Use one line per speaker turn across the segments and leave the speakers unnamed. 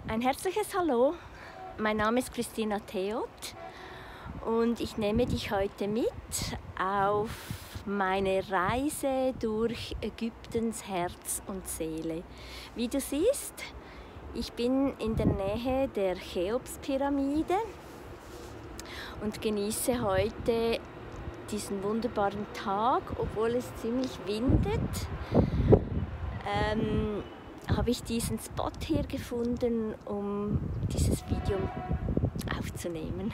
Ein herzliches Hallo, mein Name ist Christina Theot und ich nehme dich heute mit auf meine Reise durch Ägyptens Herz und Seele. Wie du siehst, ich bin in der Nähe der Cheops-Pyramide und genieße heute diesen wunderbaren Tag, obwohl es ziemlich windet. Habe ich diesen Spot hier gefunden, um dieses Video aufzunehmen.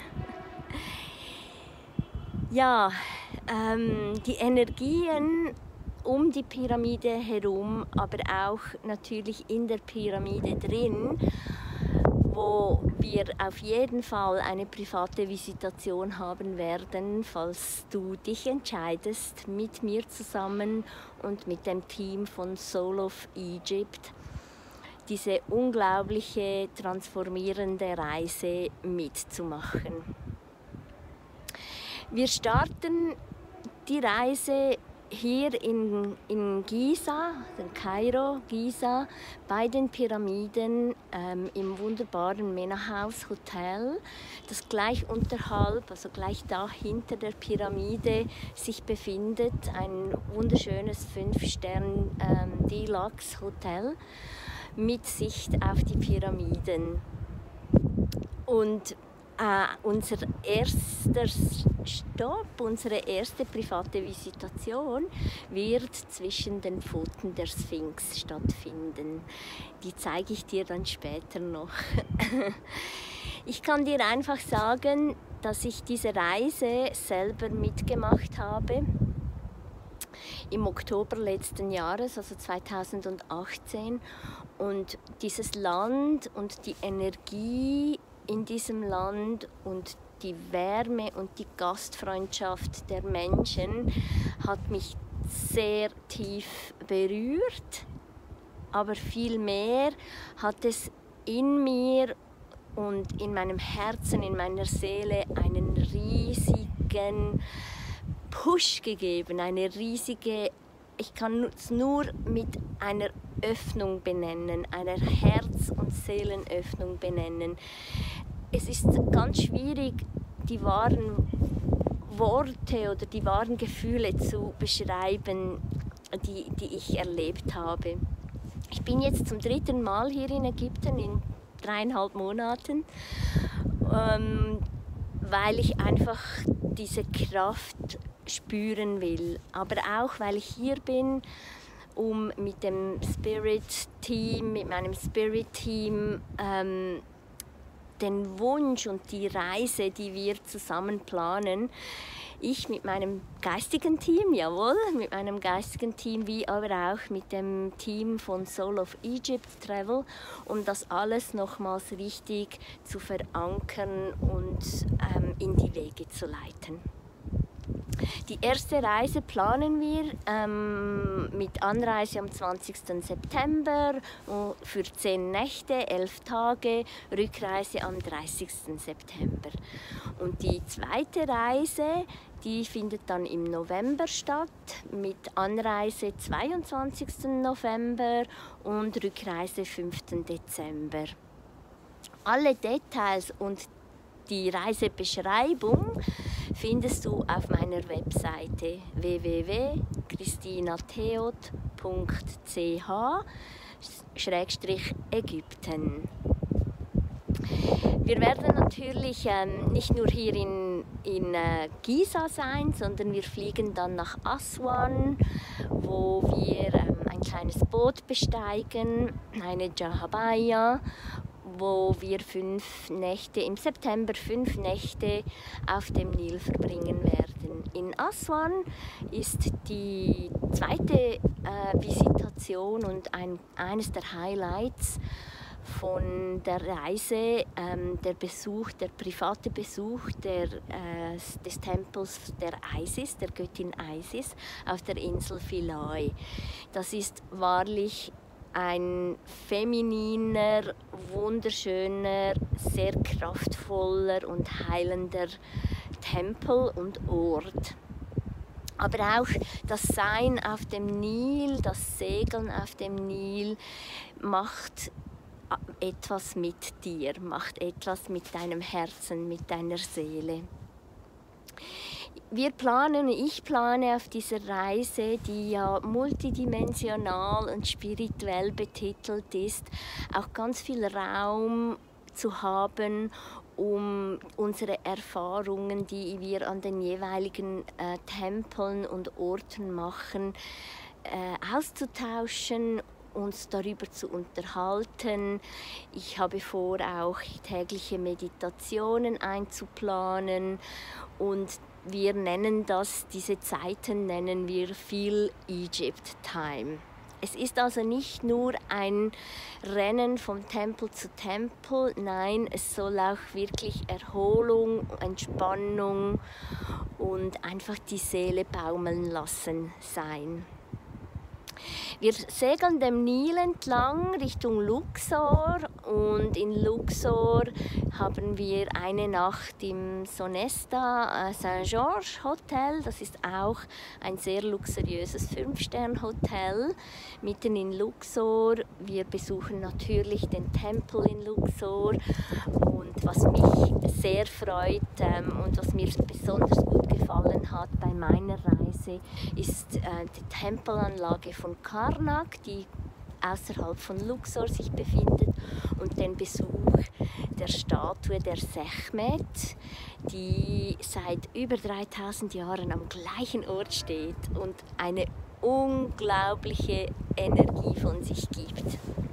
Ja, die Energien um die Pyramide herum, aber auch natürlich in der Pyramide drin, wo wir auf jeden Fall eine private Visitation haben werden, falls du dich entscheidest, mit mir zusammen und mit dem Team von Soul of Egypt diese unglaubliche, transformierende Reise mitzumachen. Wir starten die Reise hier in Giza, in Kairo, Giza, bei den Pyramiden im wunderbaren Mena House Hotel, das gleich unterhalb, also gleich da hinter der Pyramide sich befindet, ein wunderschönes 5-Stern Deluxe Hotel mit Sicht auf die Pyramiden. Und unser erster Stopp, unsere erste private Visitation wird zwischen den Pfoten der Sphinx stattfinden. Die zeige ich dir dann später noch. Ich kann dir einfach sagen, dass ich diese Reise selber mitgemacht habe. Im Oktober letzten Jahres, also 2018. Und dieses Land und die Energie in diesem Land und die Wärme und die Gastfreundschaft der Menschen hat mich sehr tief berührt, aber viel mehr hat es in mir und in meinem Herzen, in meiner Seele einen riesigen Push gegeben, eine riesige, ich kann es nur mit einer Öffnung benennen, einer Herz- und Seelenöffnung benennen. Es ist ganz schwierig, die wahren Worte oder die wahren Gefühle zu beschreiben, die ich erlebt habe. Ich bin jetzt zum 3. Mal hier in Ägypten, in 3,5 Monaten, weil ich einfach diese Kraft spüren will. Aber auch, weil ich hier bin, um mit dem Spirit-Team, mit meinem Spirit-Team, den Wunsch und die Reise, die wir zusammen planen, ich mit meinem geistigen Team, jawohl, mit meinem geistigen Team, wie aber auch mit dem Team von Soul of Egypt Travel, um das alles nochmals richtig zu verankern und in die Wege zu leiten. Die erste Reise planen wir mit Anreise am 20. September für 10 Nächte, 11 Tage, Rückreise am 30. September. Und die zweite Reise, die findet dann im November statt, mit Anreise 22. November und Rückreise 5. Dezember. Alle Details und die Reisebeschreibung findest du auf meiner Webseite www.christinatheot.ch/Ägypten. Wir werden natürlich nicht nur hier in Giza sein, sondern wir fliegen dann nach Aswan, wo wir ein kleines Boot besteigen, eine Jahabaya, wo wir 5 Nächte, im September 5 Nächte auf dem Nil verbringen werden. In Aswan ist die zweite Visitation und eines der Highlights von der Reise, der private Besuch des Tempels der Isis, der Göttin Isis, auf der Insel Philae. Das ist wahrlich ein femininer, wunderschöner, sehr kraftvoller und heilender Tempel und Ort. Aber auch das Sein auf dem Nil, das Segeln auf dem Nil macht etwas mit dir, macht etwas mit deinem Herzen, mit deiner Seele. Ich plane auf dieser Reise, die ja multidimensional und spirituell betitelt ist, auch ganz viel Raum zu haben, um unsere Erfahrungen, die wir an den jeweiligen Tempeln und Orten machen, auszutauschen, uns darüber zu unterhalten. Ich habe vor, auch tägliche Meditationen einzuplanen, und wir nennen diese Zeiten nennen wir Feel Egypt Time. Es ist also nicht nur ein Rennen vom Tempel zu Tempel, nein, es soll auch wirklich Erholung, Entspannung und einfach die Seele baumeln lassen sein. Wir segeln dem Nil entlang Richtung Luxor, und in Luxor haben wir eine Nacht im Sonesta Saint-Georges Hotel. Das ist auch ein sehr luxuriöses 5-Sterne-Hotel mitten in Luxor. Wir besuchen natürlich den Tempel in Luxor, und was mich sehr freut und was mir besonders gut gefallen hat bei meiner Reise, ist die Tempelanlage von Karnak, die außerhalb von Luxor sich befindet, und den Besuch der Statue der Sekhmet, die seit über 3000 Jahren am gleichen Ort steht und eine unglaubliche Energie von sich gibt.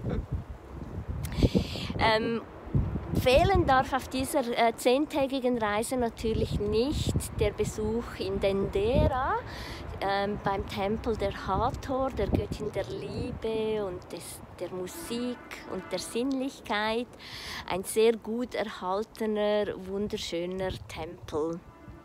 Fehlen darf auf dieser 10-tägigen Reise natürlich nicht der Besuch in Dendera, beim Tempel der Hathor, der Göttin der Liebe und der Musik und der Sinnlichkeit. Ein sehr gut erhaltener, wunderschöner Tempel.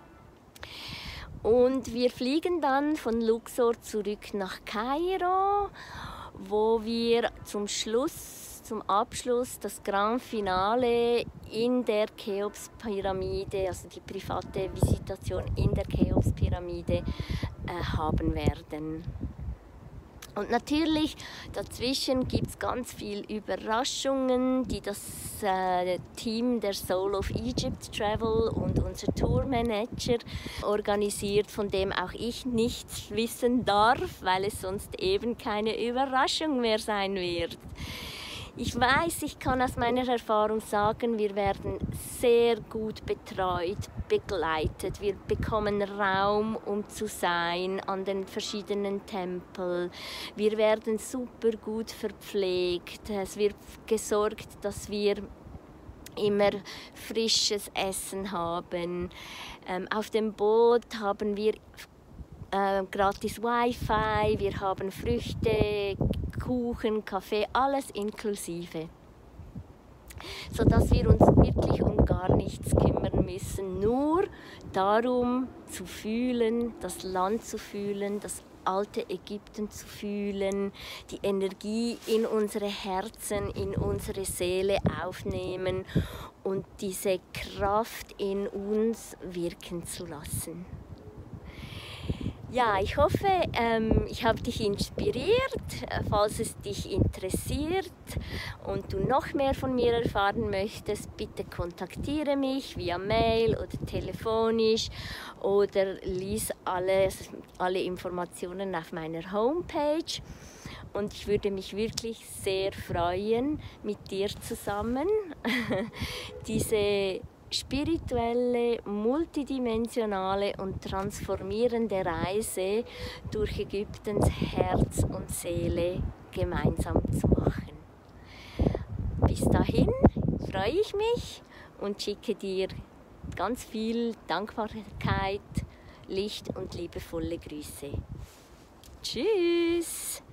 Und wir fliegen dann von Luxor zurück nach Kairo, wo wir zum Abschluss das Grand Finale in der Cheops-Pyramide, also die private Visitation in der Cheops-Pyramide haben werden. Und natürlich dazwischen gibt es ganz viele Überraschungen, die das Team der Soul of Egypt Travel und unser Tourmanager organisiert, von dem auch ich nichts wissen darf, weil es sonst eben keine Überraschung mehr sein wird. Ich weiß, ich kann aus meiner Erfahrung sagen, wir werden sehr gut betreut, begleitet. Wir bekommen Raum, um zu sein an den verschiedenen Tempeln. Wir werden super gut verpflegt. Es wird gesorgt, dass wir immer frisches Essen haben. Auf dem Boot haben wir gratis Wi-Fi, wir haben Früchte, Kuchen, Kaffee, alles inklusive. Sodass wir uns wirklich um gar nichts kümmern müssen, nur darum zu fühlen, das Land zu fühlen, das alte Ägypten zu fühlen, die Energie in unsere Herzen, in unsere Seele aufnehmen und diese Kraft in uns wirken zu lassen. Ja, ich hoffe, ich habe dich inspiriert. Falls es dich interessiert und du noch mehr von mir erfahren möchtest, bitte kontaktiere mich via Mail oder telefonisch oder lies alle Informationen auf meiner Homepage. Und ich würde mich wirklich sehr freuen, mit dir zusammen diese spirituelle, multidimensionale und transformierende Reise durch Ägyptens Herz und Seele gemeinsam zu machen. Bis dahin freue ich mich und schicke dir ganz viel Dankbarkeit, Licht und liebevolle Grüße. Tschüss!